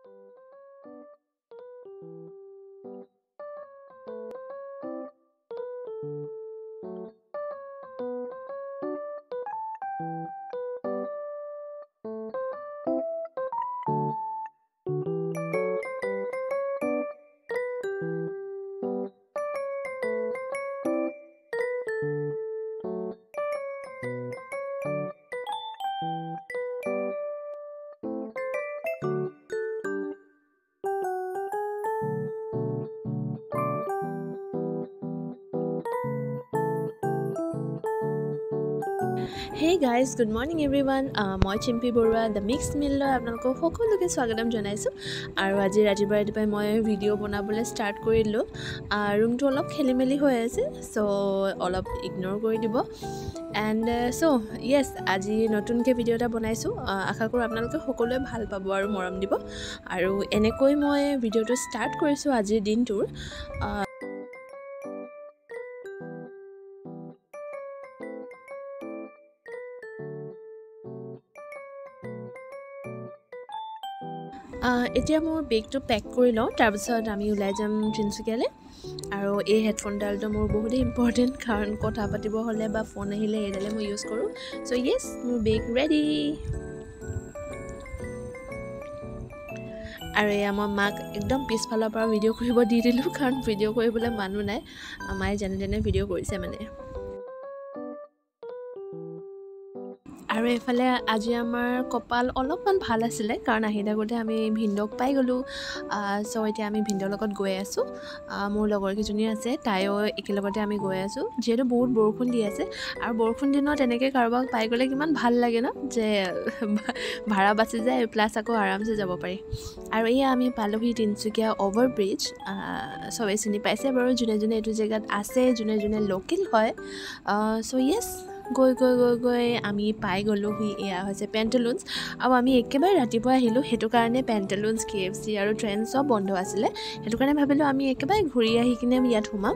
Hey guys, good morning everyone. মই Chimpi Baruah the mixed মিললৈ আপোনালোকক সকলোকে স্বাগতম জনাইছোঁ আৰু আজি ৰাতিপুৱাই মই ভিডিঅ' বনাবলৈ ষ্টাৰ্ট কৰিলোঁ ৰুমটো অলপ খেলিমেলি হৈ আছে চ' অলপ ইগন'ৰ কৰি দিব এণ্ড চ' য়েছ আজি নতুনকৈ ভিডিঅ' এটা বনাইছোঁ আশা কৰোঁ আপোনালোকে সকলোৱে ভাল পাব আৰু মৰম দিব আৰু এনেকৈ মই ভিডিঅ'টো ষ্টাৰ্ট কৰিছোঁ আজিৰ দিনটোৰ এতিয়া মোৰ বেগটো পেক কৰি লওঁ তাৰপিছত আমি ওলাই যাম তিনিচুকীয়ালৈ আৰু এই হেডফোনডালটো মোৰ বহুতেই ইম্পৰ্টেণ্ট কাৰণ কথা পাতিব হ'লে বা ফোন আহিলে এইডালে মই ইউজ কৰোঁ চ' য়েছ মোৰ বেগ ৰেডি আৰু এয়া মই মাক একদম পিছফালৰ পৰা ভিডিঅ' কৰিব দি দিলোঁ কাৰণ ভিডিঅ' কৰিবলৈ মানুহ নাই মায়ে যেনে তেনে ভিডিঅ' কৰিছে মানে আৰু এফালে আজি আমাৰ কপাল অলপমান ভাল আছিলে কাৰণ আহি থাকোঁতে আমি ভিন্দক পাই গ'লোঁ চ' এতিয়া আমি ভিন্দৰ লগত গৈ আছোঁ মোৰ লগৰ কেইজনী আছে তাইও একেলগতে আমি গৈ আছোঁ যিহেতু বহুত বৰষুণ দি আছে আৰু বৰষুণ দিনত এনেকৈ কাৰোবাক পাই গ'লে কিমান ভাল লাগে ন যে ভাড়া বাচি যায় প্লাছ আকৌ আৰামছে যাব পাৰি আৰু এয়া আমি পালোহি তিনিচুকীয়া অভাৰ ব্ৰিজ চবেই চিনি পাইছে বাৰু যোনে যোনে এইটো জেগাত আছে যোনে যোনে লোকেল হয় চ' য়েছ গৈ আমি পাই গ'লোহি এয়া হৈছে পেণ্টেলুন্স আৰু আমি একেবাৰে ৰাতিপুৱা আহিলোঁ সেইটো কাৰণে পেণ্টেলুন্স KFC আৰু ট্ৰেইন চব বন্ধ আছিলে সেইটো কাৰণে ভাবিলোঁ আমি একেবাৰে ঘূৰি আহি কিনে আমি ইয়াত সোমাম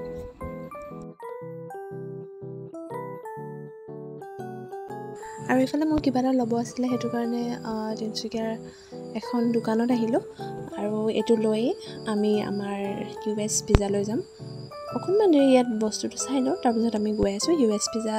আৰু এইফালে মোৰ কিবা এটা ল'ব আছিলে সেইটো কাৰণে তিনিচুকীয়াৰ এখন দোকানত আহিলোঁ আৰু এইটো লৈ আমি আমাৰ US পিজ্জা লৈ যাম অকণমান দেৰি ইয়াত বস্তুটো চাই লওঁ তাৰপিছত আমি গৈ আছোঁ US পিজ্জা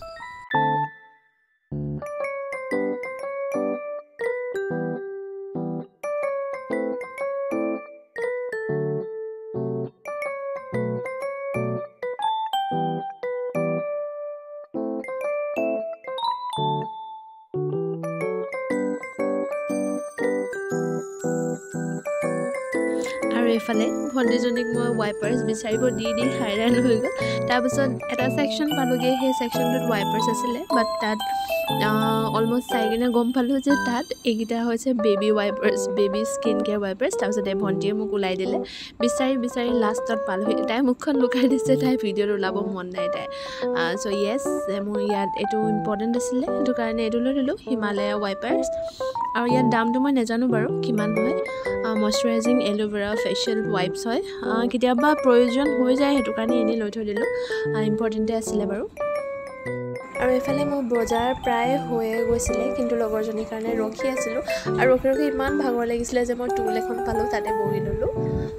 আৰু এইফালে ভণ্টিজনীক মই ৱাইপাৰ্ছ বিচাৰিব দি হাইৰাণ হৈ গ'ল তাৰপিছত এটা ছেকশ্যন পালোঁগৈ সেই ছেকশ্যনটোত ৱাইপাৰ্ছ আছিলে বাট তাত অলমষ্ট চাই কিনে গম পালোঁ যে তাত এইকেইটা হৈছে baby wipers baby skin care wipers তাৰপিছত এই ভণ্টিয়ে মোক ওলাই দিলে বিচাৰি লাষ্টত পালোঁহি তাই মুখখন লুকাই দিছে তাই ভিডিঅ'ত ওলাব মন নাই তাই চ' য়েছ মোৰ ইয়াত এইটো ইম্পৰ্টেণ্ট আছিলে সেইটো কাৰণে এইটো লৈ দিলোঁ হিমালয়া ৱাইপাৰ্ছ আৰু ইয়াত দামটো মই নাজানো বাৰু কিমান হয় মইশ্চাৰাইজিং এল'ভেৰা ফেচিয়েল ৱাইপছ হয় কেতিয়াবা প্ৰয়োজন হৈ যায় সেইটো কাৰণে এনেই লৈ থৈ দিলোঁ ইম্পৰ্টেণ্টে আছিলে বাৰু আৰু এইফালে মোৰ বজাৰ প্ৰায় হৈয়ে গৈছিলে কিন্তু লগৰজনীৰ কাৰণে ৰখি আছিলোঁ আৰু ৰখি ইমান ভাগৰ লাগিছিলে যে মই টুল এখন পালোঁ তাতে বহি ল'লোঁ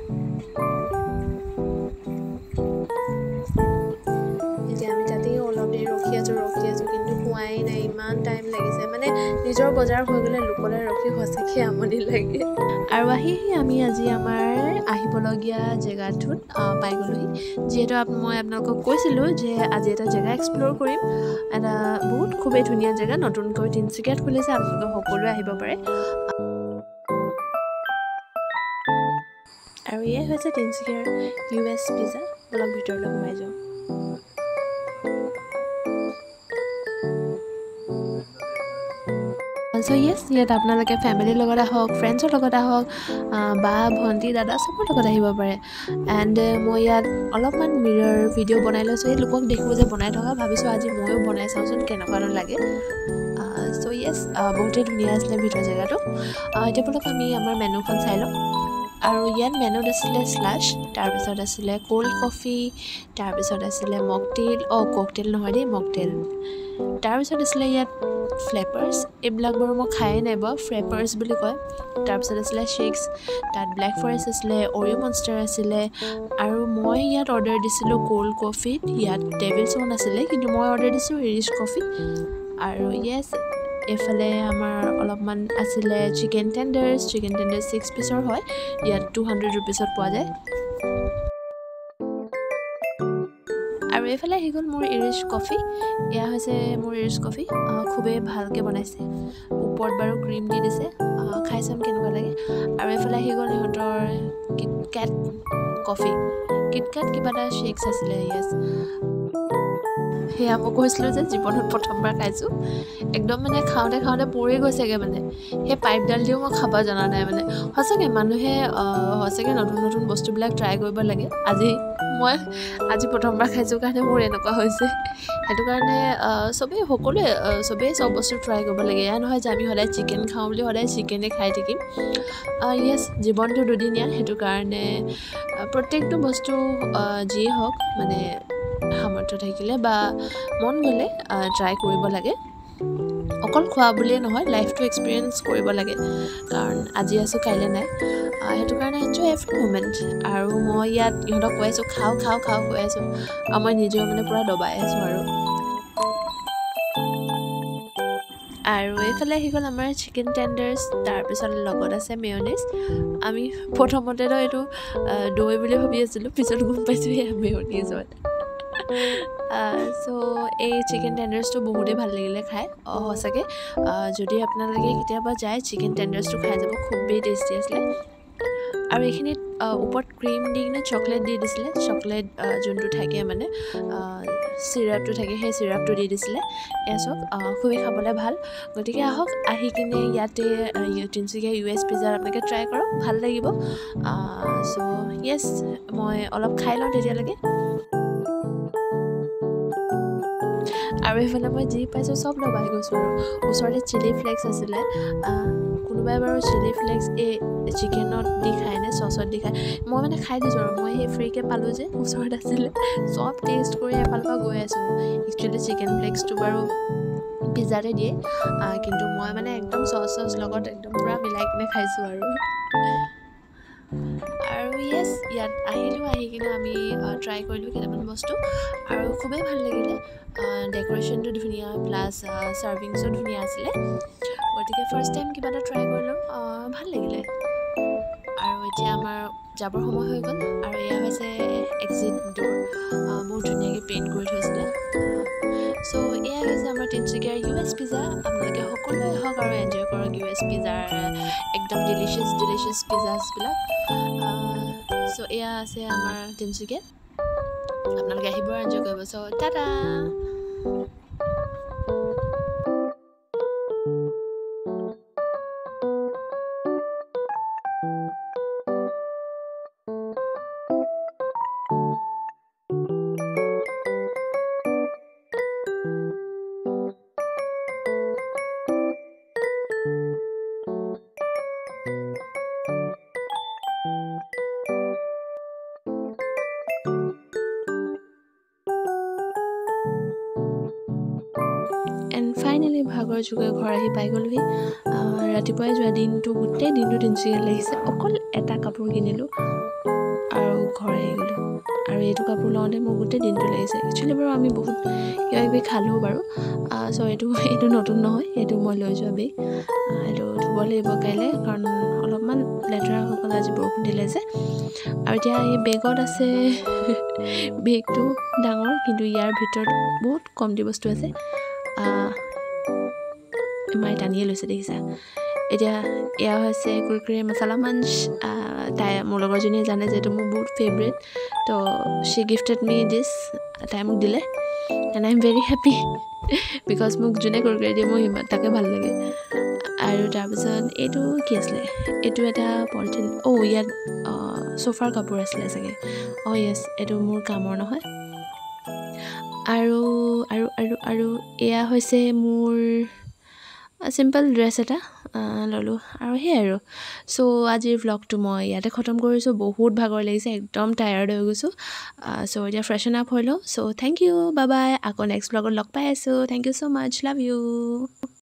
এতিয়া আমি তাতেই অলপ দেৰি ৰখি আছোঁ কিন্তু হোৱাই নাই ইমান টাইম লাগিছে মানে নিজৰ বজাৰ হৈ গ'লে লোকলৈ ৰখি সঁচাকৈ আমনি লাগে আৰু আমি আজি আমাৰ আহিবলগীয়া জেগাটোত পাই গ'লোহি যিহেতু মই আপোনালোকক কৈছিলোঁ যে আজি এটা জেগা এক্সপ্ল'ৰ কৰিম এটা বহুত খুবেই ধুনীয়া জেগা নতুনকৈ তিনিচুকীয়াত খুলিছে আপোনালোকে সকলোৱে আহিব পাৰে আৰু এয়াই হৈছে তিনিচুকীয়াৰ US পিজ্জা অলপ ভিতৰলৈ সোমাই যাওঁ চ' য়েছ ইয়াত আপোনালোকে ফেমিলিৰ লগত আহক ফ্ৰেণ্ডছৰ লগত আহক বা ভণ্টি দাদা চবৰ লগত আহিব পাৰে এণ্ড মই ইয়াত অলপমান মিৰৰ ভিডিঅ' বনাই লৈছোঁ এই লোকক দেখোঁ যে বনাই থকা ভাবিছোঁ আজি ময়ো বনাই চাওঁচোন কেনেকুৱানো লাগে চ' য়েছ বহুতেই ধুনীয়া আছিলে ভিতৰ জেগাটো এতিয়া বোলক আমি আমাৰ মেনুখন চাই লওঁ আৰু ইয়াত মেনুত আছিলে স্লাছ তাৰপিছত আছিলে কোল্ড কফি তাৰপিছত আছিলে মকটেইল ককটেইল নহয় দেই মকটেইল তাৰপিছত আছিলে ইয়াত ফ্লেপাৰ্ছ এইবিলাক বাৰু মই খায়ে নাই বাৰু ফ্লেপাৰ্ছ বুলি কয় তাৰপিছত আছিলে শ্বেক্স তাত ব্লেক ফৰেষ্ট আছিলে অৰিঅ' মনষ্টাৰ আছিলে আৰু মই ইয়াত অৰ্ডাৰ দিছিলোঁ কোল্ড কফিত ইয়াত টেবিল চন আছিলে কিন্তু মই অৰ্ডাৰ দিছিলোঁ ইৰিছ কফি আৰু য়েছ এইফালে আমাৰ অলপমান আছিলে চিকেন টেণ্ডাৰ্ছ 6 পিচৰ হয় ইয়াত 200 ৰুপিছত পোৱা যায় আৰু এইফালে আহি গ'ল মোৰ ইৰিছ কফি এয়া হৈছে মোৰ ইৰিছ কফি খুবেই ভালকৈ বনাইছে ওপৰত বাৰু ক্ৰীম দি দিছে খাই চাম কেনেকুৱা লাগে আৰু এইফালে আহি গ'ল সিহঁতৰ কিটকেট কফি কিটকেট কিবা এটা শ্বেক্স আছিলে য়েছ সেয়া মই কৈছিলোঁ যে জীৱনত প্ৰথমবাৰ খাইছোঁ একদম মানে খাওঁতে পৰি গৈছেগৈ মানে সেই পাইপডাল দিও মই খাব জনা নাই মানে সঁচাকৈ মানুহে সঁচাকৈ নতুন বস্তুবিলাক ট্ৰাই কৰিব লাগে আজি প্ৰথমবাৰ খাইছোঁ কাৰণে মোৰ এনেকুৱা হৈছে সেইটো কাৰণে চবেই চব বস্তু ট্ৰাই কৰিব লাগে এয়া নহয় যে আমি সদায় চিকেন খাওঁ বুলি সদায় চিকেনে খাই থাকিম য়েছ জীৱনটো দুদিনীয়া সেইটো কাৰণে প্ৰত্যেকটো বস্তু যিয়ে হওক মানে সামৰ্থ্য থাকিলে বা মন গ'লে ট্ৰাই কৰিব লাগে অকল খোৱা বুলিয়ে নহয় লাইফটো এক্সপিৰিয়েঞ্চ কৰিব লাগে কাৰণ আজি আছোঁ কাইলৈ নাই সেইটো কাৰণে এনজয় এভৰি মুমেণ্ট আৰু মই ইয়াত ইহঁতক কৈ আছোঁ খাওঁ কৈ আছোঁ আৰু মই নিজেও মানে পূৰা দবাই আছোঁ আৰু এইফালে আহি গ'ল আমাৰ চিকেন টেণ্ডাৰ্ছ তাৰপিছত লগত আছে মেয়নিজ আমি প্ৰথমতেতো এইটো দৈ বুলি ভাবি আছিলোঁ পিছত গম পাইছোঁ এয়া মেয়নিজ হয় চ' এই চিকেন টেণ্ডাৰ্ছটো বহুতেই ভাল লাগিলে খাই সঁচাকৈ যদি আপোনালোকে কেতিয়াবা যায় চিকেন টেণ্ডাৰ্ছটো খাই যাব খুবেই টেষ্টি আছিলে আৰু এইখিনিত ওপৰত ক্ৰীম দি কিনে চকলেট দি দিছিলে চকলেট যোনটো থাকে মানে চিৰাপটো থাকে সেই চিৰাপটো দি দিছিলে এয়া চাওক খুবেই খাবলৈ ভাল গতিকে আহক আহি কিনে ইয়াতে তিনচুকীয়া US পিজ্জাৰ আপোনালোকে ট্ৰাই কৰক ভাল লাগিব চ' য়েছ মই অলপ খাই লওঁ তেতিয়ালৈকে আৰু এইফালে মই যি পাইছোঁ চব দবাই গৈছোঁ আৰু ওচৰতে চিলি ফ্লেক্স আছিলে কোনোবাই বাৰু চিলি ফ্লেক্স এই চিকেনত দি খায় নে চচত দি খায় মই মানে খাই দিছোঁ আৰু মই সেই ফ্ৰীকৈ পালোঁ যে ওচৰত আছিলে চব টেষ্ট কৰি এফালৰ পৰা গৈ আছোঁ একচুৱেলি চিকেন ফ্লেক্সটো বাৰু পিজ্জাতে দিয়ে কিন্তু মই মানে একদম চচ লগত একদম পূৰা মিলাই কিনে খাইছোঁ আৰু য়েছ ইয়াত আহি কিনে আমি ট্ৰাই কৰিলোঁ কেইটামান বস্তু আৰু খুবেই ভাল লাগিলে ডেক'ৰেশ্যনটো ধুনীয়া প্লাছ ছাৰ্ভিংছো ধুনীয়া আছিলে গতিকে ফাৰ্ষ্ট টাইম কিবা এটা ট্ৰাই কৰিলোঁ ভাল লাগিলে আৰু এতিয়া আমাৰ যাবৰ সময় হৈ গ'ল আৰু এয়া হৈছে এক্সিট ড'ৰ বহুত ধুনীয়াকৈ পেইণ্ট কৰি থৈছিলে চ' এয়া হৈছে আমাৰ তিনচুকীয়াৰ US পিজ্জা আপোনালোকে সকলোৱে আহক আৰু এনজয় কৰক US পিজ্জাৰ একদম ডিলিচিয়াছ পিজ্জাছবিলাক চ' এয়া আছে আমাৰ তিনচুকীয়াত আপোনালোকে আহিব আৰু এনজয় কৰিব চ' টাটা এণ্ড ফাইনেলি ভাগৰ যুগে ঘৰ আহি পাই গ'লোহি ৰাতিপুৱাই যোৱা গোটেই দিনটো তিনচুকীয়াত লাগিছে অকল এটা কাপোৰ কিনিলোঁ আৰু ঘৰ আহি গ'লোঁ আৰু এইটো কাপোৰ লওঁতে মোৰ গোটেই দিনটো লাগিছে একচুৱেলি বাৰু আমি বহুত কিবাকিবি খালোঁ বাৰু চ' এইটো নতুন নহয় এইটো মই লৈ যোৱা বেগ এইটো ধুব লাগিব কাইলৈ কাৰণ অলপমান লেতেৰা হৈ গ'ল আজি বৰষুণ দিলে যে আৰু এতিয়া এই বেগত আছে বেগটো ডাঙৰ কিন্তু ইয়াৰ ভিতৰত বহুত কমটি বস্তু আছে মায়ে টানিয়ে লৈছে দেখিছা এতিয়া এয়া হৈছে কুৰকুৰে মছলা মাঞ্চ তাই মোৰ লগৰজনীয়ে জানে যে এইটো মোৰ বহুত ফেভৰেট তো শ্বি গিফটেড মি দিছ তাই মোক দিলে and I am very happy because মোক যোনে কুৰকুৰে দিয়ে মোৰ তাকে ভাল লাগে আৰু তাৰপিছত এইটো কি আছিলে এইটো এটা পলিথিন ইয়াত চোফাৰ কাপোৰ আছিলে চাগে য়েছ এইটো মোৰ কামৰ নহয় আৰু আৰু আৰু আৰু এয়া হৈছে মোৰ চিম্পল ড্ৰেছ এটা ল'লোঁ আৰু সেয়াই আৰু চ' আজিৰ ভ্লগটো মই ইয়াতে খতম কৰিছোঁ বহুত ভাগৰ লাগিছে একদম টায়াৰ্ড হৈ গৈছোঁ চ' এতিয়া ফ্ৰেছন আপ হৈ লওঁ চ' থেংক ইউ বাই বাই আকৌ নেক্সট ভ্লগত লগ পাই আছোঁ thank you so' much love U